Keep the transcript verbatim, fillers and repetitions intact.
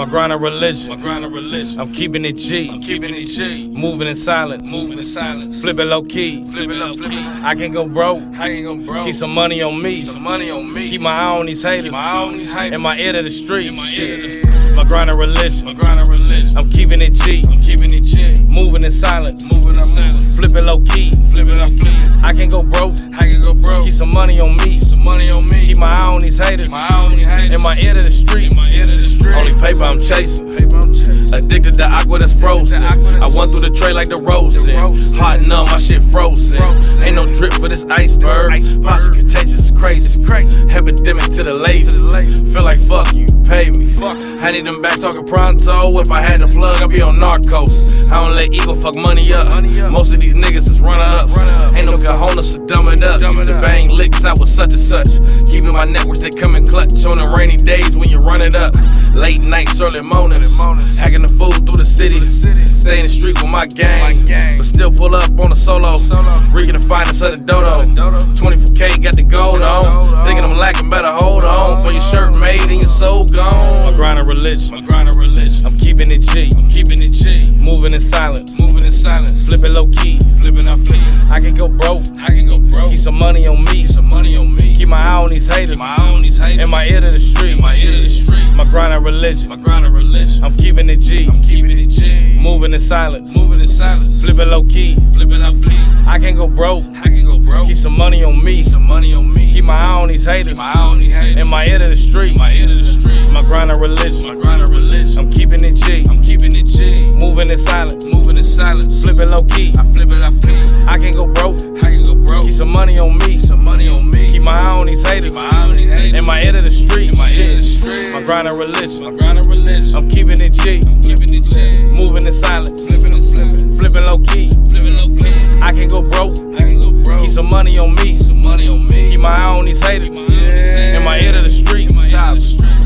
My grind a religion. My grind a religion. I'm keeping it G. I'm keeping it G. Moving in silence. Moving in silence. Flip it low key. Flip it low key. I can go broke. I can go broke. Keep some money on me. Keep some money on me. Keep my eye on these haters. Keep my eye on these haters. In my ear to the streets. In my ear to the- My grind a religion. My grind a religion. I'm keeping it G. I'm keeping it G. Moving in silence. Moving in silence. Flip it low key. Flip it low key. I can go broke. I can go broke. Keep some money on me. Keep some money on me. Keep my eye on these haters. My eye on these haters. In my ear to the streets. In my ear to the streets. Only paper I'm chasing. Paper I'm chasing. Addicted to aqua that's frozen. Aqua that's I went through the tray like the rosin. rosin. Hot and numb, my shit frozen. Frozen. Ain't no drip for this iceberg. Iceberg. Posse contagious, it's crazy. It's crazy. Epidemic to the lazy. Feel like fuck you, pay me. Fuck. I need them back talking pronto. If I had a plug, I'd be on narcos. I don't let ego fuck money up. Money up. Most of these niggas is runner-ups. Runner-ups. Ain't no cojones to dumb it up. Dumb Used it to up. bang licks out with such and such. Keeping my networks, they come in clutch. On the rainy days when you run it up. Late nights, early mornings. mornings. Hacking the food through the city. Stay in the street with my gang. My gang. But still pull up on a solo. Solo. Reeking the finest of the dodo. Dodo. twenty-four K got the gold on. Gold on. Thinking I'm lacking, better hold on. For your shirt made and your soul gone. My grind a religion. My grind a religion. I'm keeping it G. I'm keeping it G. Moving in silence. Moving in silence. Flip it low key. Flipping out flipping. I can go broke. I can go broke. Keep some money on me. Keep some money on me. Keep my eye on these haters. Keep my eye on these haters. In my ear to the streets. In my ear to the streets. My grind a religion. My grind a religion. I'm keeping it G. I'm keeping it G. Moving in silence. Moving in silence. Flip it low key. Flipping out flipping. I can go broke. I can go broke. Keep some money on me. Keep some money on me. Keep my eye on these haters. Keep my eye on these haters. In my ear to the street. In my ear to the streets. My grind a religion. My grind a religion. I'm keeping it G. I'm keeping it G. Moving in silence. Moving in silence. Flip it low key. I flip it, I flip it. I can go broke. I can go broke. Keep some money on me. some money on me. Keep my eye on these haters. Keep my eye on these haters. In my ear to the street. In my ear to the streets. My grind a religion. My grind a religion. I'm keeping it G. I'm flipping it G. Moving in silence. Flipping and slipping. Flipping low key. Flipping low key. I can go broke. I can go broke. Keep some money on me. Keep some money on me. Keep my eye on these haters. Keep my eye on these haters. In my ear to the street. In my ear to the streets.